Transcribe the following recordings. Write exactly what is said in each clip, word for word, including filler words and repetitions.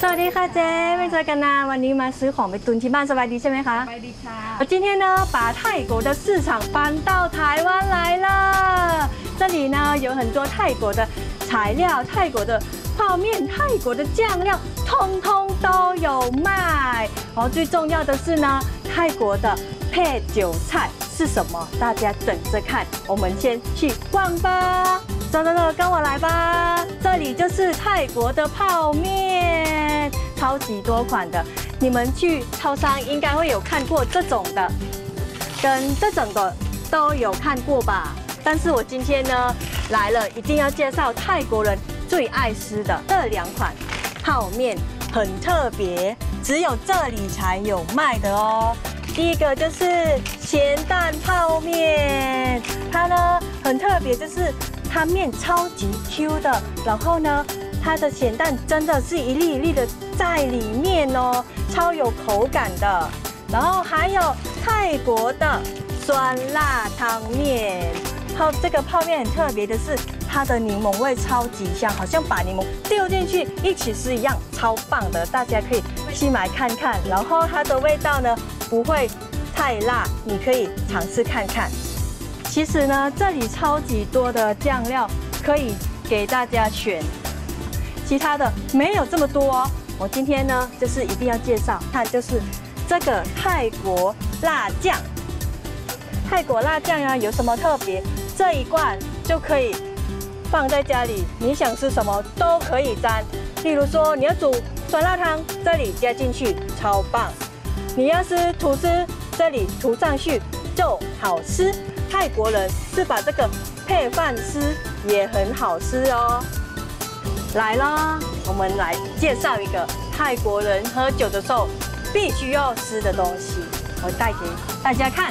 สวัสดีค่ะเจ๊ไม่เจอกันนานวันนี้มาซื้อของไปตุนที่บ้านสบายดีใช่ไหมคะสบายดีค่ะ我今天呢把泰国的市场搬到台湾来了这里呢有很多泰国的材料泰国的泡面泰国的酱料通通都有卖然后最重要的是呢泰国的配酒菜是什么大家等着看我们先去逛吧走走走，跟我来吧！这里就是泰国的泡面，超级多款的。你们去超商应该会有看过这种的，跟这种的都有看过吧？但是我今天呢来了，一定要介绍泰国人最爱吃的这两款泡面，很特别，只有这里才有卖的哦。第一个就是咸蛋泡面，它呢很特别，就是。它面超级 Q 的，然后呢，它的咸蛋真的是一粒一粒的在里面哦，超有口感的。然后还有泰国的酸辣汤面，泡这个泡面很特别的是，它的柠檬味超级香，好像把柠檬丢进去一起吃一样，超棒的，大家可以去买看看。然后它的味道呢不会太辣，你可以尝试看看。其实呢，这里超级多的酱料可以给大家选，其他的没有这么多哦。我今天呢，就是一定要介绍，看就是这个泰国辣酱。泰国辣酱啊，有什么特别？这一罐就可以放在家里，你想吃什么都可以沾。例如说，你要煮酸辣汤，这里加进去，超棒。你要吃吐司，这里涂上去就好吃。泰国人是把这个配饭吃，也很好吃哦。来啦，我们来介绍一个泰国人喝酒的时候必须要吃的东西，我带给大家看。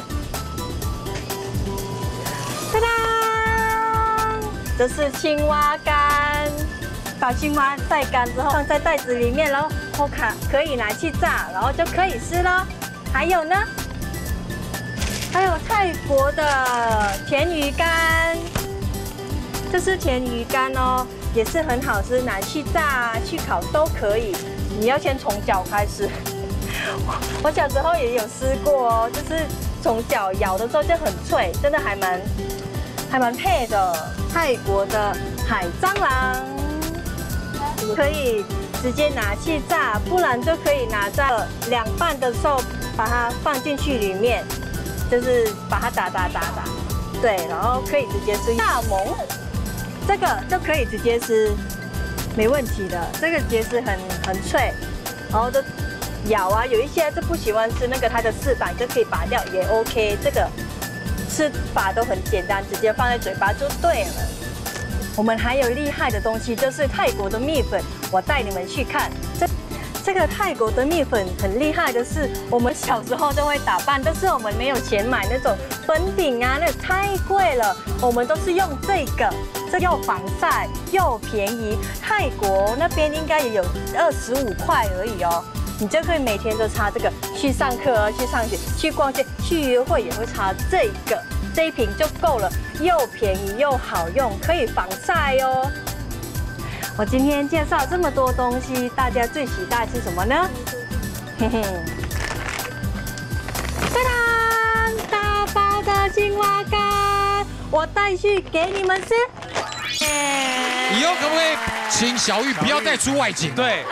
哒哒，这是青蛙干，把青蛙晒干之后放在袋子里面，然后后卡可以拿去炸，然后就可以吃了。还有呢？还有泰国的甜鱼干，这是甜鱼干哦，也是很好吃，拿去炸、去烤都可以。你要先从脚开始，我小时候也有吃过哦，就是从脚咬的时候就很脆，真的还蛮还蛮配的。泰国的海蟑螂可以直接拿去炸，不然就可以拿在凉拌的时候把它放进去里面。就是把它打打打打，对，然后可以直接吃大萌，这个就可以直接吃，没问题的。这个直接吃很很脆，然后就咬啊，有一些是不喜欢吃那个它的翅膀，就可以拔掉也 OK。这个吃法都很简单，直接放在嘴巴就对了。我们还有厉害的东西，就是泰国的蜜粉，我带你们去看。这这个泰国的蜜粉很厉害的是，我们小时候就会打扮，但是我们没有钱买那种粉饼啊，那太贵了。我们都是用这个，这又防晒又便宜。泰国那边应该也有二十五块而已哦，你就可以每天都擦这个，去上课啊，去上学，去逛街，去约会也会擦这个，这一瓶就够了，又便宜又好用，可以防晒哦。我今天介绍这么多东西，大家最期待是什么呢？嘿嘿，当当，大包的青蛙干，我带去给你们吃。 以后可不可以请小玉不要再出外景？对，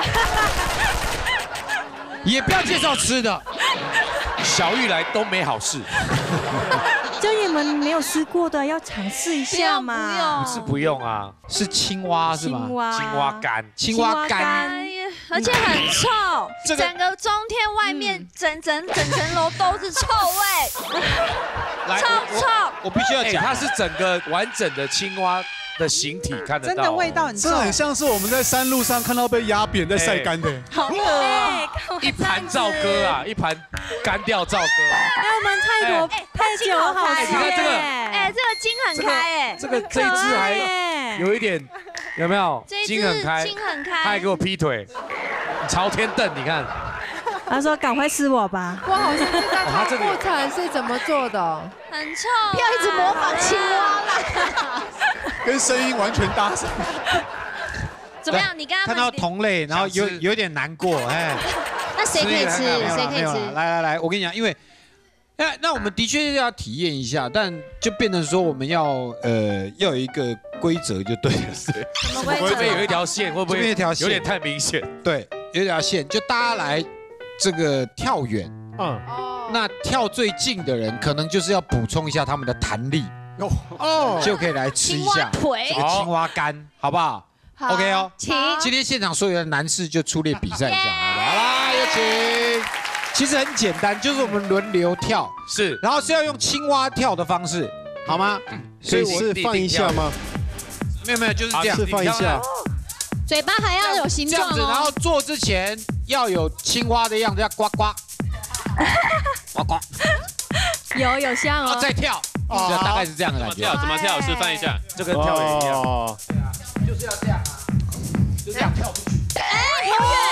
也不要介绍吃的， 小玉来都没好事。 就你们没有吃过的，要尝试一下嘛。 不是不用啊，是青蛙是吗？ 青蛙， 青蛙干， 青蛙干， 而且很臭，整个中天外面整整整层楼都是臭味，超臭。 我必须要讲，它是整个完整的青蛙的形体看得到， 真的味道很臭， 这很像是我们在山路上看到被压扁在晒干的， 好恶哦！ 一盘皂鸽啊，一盘干掉皂鸽。 哎，我们泰国太久好吃， 你看这个， 哎，这个筋很开哎， 这个这一只还有一点，有没有？筋很开， 筋很开， 他还给我劈腿，朝天蹬，你看。 他说：“赶快吃我吧。” 我好像知道它过程是怎么做的， 很臭， 不要一直模仿青蛙啦， 跟声音完全搭上。 怎么样？你跟他看到同类，然后有有点难过，哎。 那谁可以吃？谁可以吃？ 来来来，我跟你讲，因为那那我们的确要体验一下，但就变成说我们要呃要有一个规则就对了。 什么规则？ 这边有一条线，会不会这边一条线有点太明显？ 对，有一条线，就大家来这个跳远，嗯，那跳最近的人可能就是要补充一下他们的弹力哦，就可以来吃一下腿这个青蛙肝，好不好？ OK 哦， 请今天现场所有的男士就出列比赛一下，好不好？好啦，有请。其实很简单，就是我们轮流跳， 是， 然后是要用青蛙跳的方式，好吗？ 所以是放一下吗？ 没有没有，就是这样， 是放一下。 嘴巴还要有形状哦。 这样子，然后做之前要有青蛙的样子，要呱呱，呱呱， 有有像哦。 再跳，就大概是这样的感觉。 跳怎么跳？示范一下， 就跟跳远一样。 就是要这样，就这样跳出去。 哎，好远！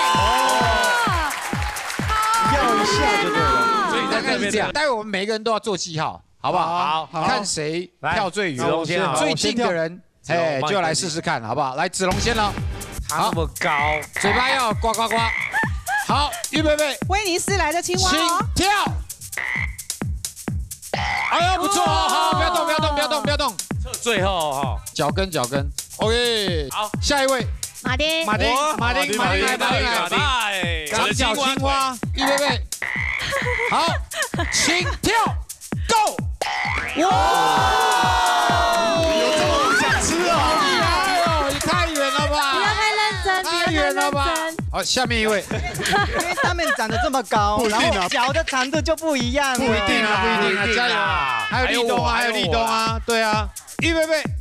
跳一下就对了。 所以大概是这样。待会我们每个人都要做记号，好不好？好，看谁跳最远，最近的人，哎，就来试试看，好不好？来，子龙先了。 他那么高， 嘴巴要呱呱呱。好，预备备。 威尼斯来的青蛙， 请跳。哎呀，不错，好好，不要动，不要动，不要动，不要动。 最后哈， 脚跟，脚跟。OK， 好，下一位。 马丁， 马丁，马丁，马丁来，马丁来，长脚青蛙，预备备，好，请跳 ，Go！ 哇，有这么想吃哦，好厉害哦，也太远了吧， 不要太认真， 太远了吧。好，下面一位， 因为他们长得这么高，然后脚的长度就不一样， 不一定啊，不一定啊，加油！还有立冬啊，还有立冬啊，对啊，预备备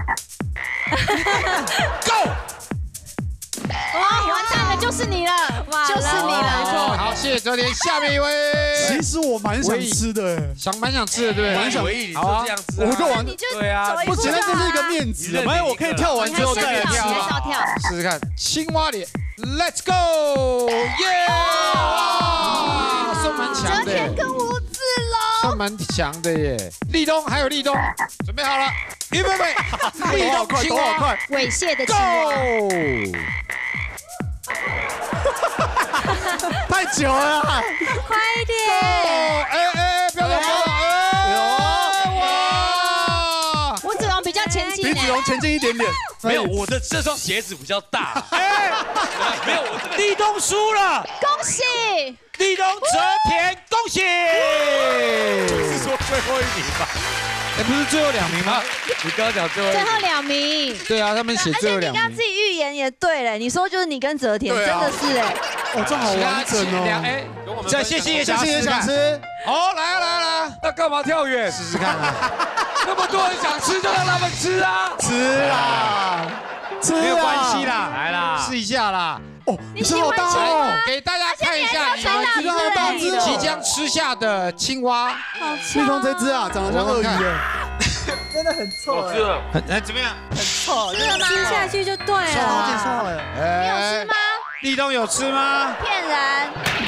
，Go！ 哇，完蛋了，就是你了，就是你了。 好，谢谢哲田。下面一位， 其实我蛮想吃的， 想蛮想吃的，对不对？ 蛮想，你就这样子， 我就玩， 对啊， 不行，那这是一个面子，反正我可以跳完之后再来跳， 试试看。青蛙脸 ，Let's go， 耶！哇，算蛮强的， 哲田跟吴志龙， 算蛮强的耶。立冬还有立冬，准备好了，预备备，立冬青蛙， 猥亵的青蛙。 太久了， 快一点！ 哎哎，不要动，不要动！哎，哇！ 吴子龙比较前进， 比子龙前进一点点。 没有，我的这双鞋子比较大。哎，没有，立冬输了， 恭喜！ 立冬哲田，恭喜！ 是说最后一名吧？ 哎，不是最后两名吗？ 你刚刚讲最后最后两名。 对啊，他们写最后两名。 而且你刚刚自己预言也对嘞，你说就是你跟哲田，真的是哎。 哦，这好完整哦。 哎，这谢谢也想也想吃。 好，来啊来啊来啊， 那干嘛跳远？ 试试看啊！ 那么多人想吃，就让他们吃啊！ 吃啦，吃没有关系啦， 来啦， 试一下啦。 哦，你吃好大哦！ 给大家看一下， 你们这个好大只哦， 即将吃下的青蛙。 好立冬这只啊，长得像鳄鱼耶， 真的很臭哎， 很哎怎么样？ 很臭， 吃了吗？ 吃下去就对了。 超级臭了。 你有吃吗？ 立冬有吃吗？ 骗人！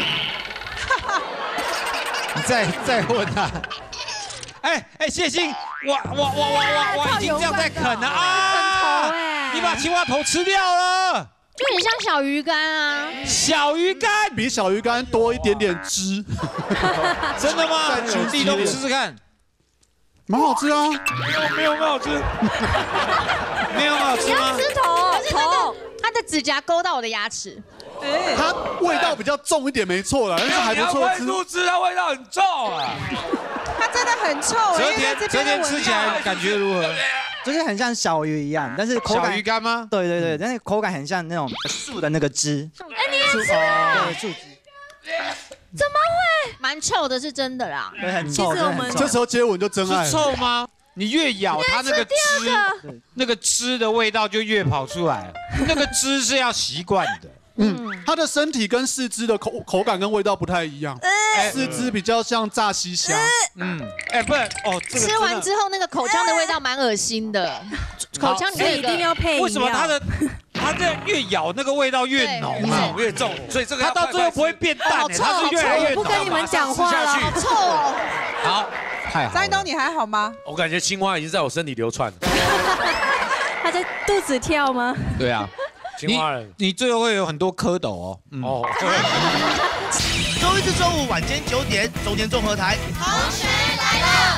你再再问啊！哎哎，谢欣，我我我我我我已经这样在啃了啊！你把青蛙头吃掉了。 就很像小鱼干啊， 小鱼干比小鱼干多一点点汁， 真的吗？立冬试试看， 蛮好吃啊， 没有没有很好吃， 没有很好吃吗？ 吃头头，它的指甲勾到我的牙齿， 它味道比较重一点，没错啦，但是还不错吃。 猪吃它味道很重啊， 它真的很臭。 哲田哲田吃起来感觉如何？ 就是很像小鱼一样，但是口感小鱼干吗？ 对对对，但是口感很像那种树的那个汁。 哎，你也吃啊？ 对，树枝。 怎么会？蛮臭的，是真的啦。 对，很臭。 这时候接吻就真爱。 是臭吗？你越咬它那个汁，那个汁的味道就越跑出来。那个汁是要习惯的。 嗯，它的身体跟四肢的口口感跟味道不太一样，四肢比较像炸西虾。 嗯，哎，不然哦， 吃完之后那个口腔的味道蛮恶心的，口腔所以一定要配。 为什么它的它这越咬那个味道越浓啊， 越重，所以这个它到最后不会变淡，它是越来越浓。 我不跟你们讲话了， 好臭哦。 好，太好。 张一东，你还好吗？ 我感觉青蛙已经在我身体流窜了。 它在肚子跳吗？ 对啊。 青蛙人， 你最后会有很多蝌蚪哦。哦。 周一至周五晚间九点，中天综合台。同学来了。